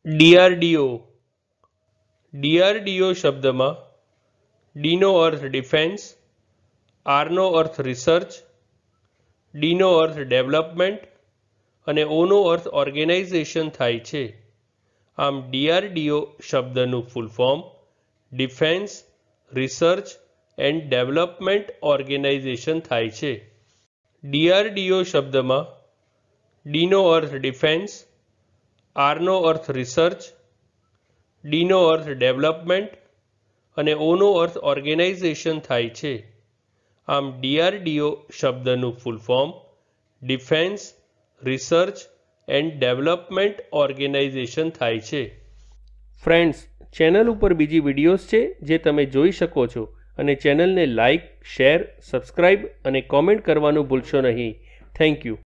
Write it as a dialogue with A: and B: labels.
A: DRDO DRDO શબ્દમાં ડીનો અર્થ ડિફેન્સ, આરનો અર્થ રિસર્ચ, ડીનો અર્થ ડેવલપમેન્ટ અને ઓનો અર્થ ઓર્ગેનાઇઝેશન થાય છે. આમ ડીઆરડીઓ શબ્દનું full form defence research and development organisation થાય છે. ડીઆરડીઓ શબ્દમાં ડીનો અર્થ ડિફેન્સ, આરનો અર્થ રિસર્ચ, ડીનો અર્થ ડેવલપમેન્ટ અને ઓનો અર્થ ઓર્ગેનાઇઝેશન થાય છે. આમ ડીઆરડીઓ શબ્દનું full form defence research and development organisation થાય છે. ફ્રેન્ડ્સ, ચેનલ ઉપર બીજી વિડીયોઝ છે જે તમે જોઈ શકો છો અને ચેનલને લાઇક, શેર, સબસ્ક્રાઇબ અને કોમેન્ટ કરવાનું ભૂલશો નહીં. Thank you.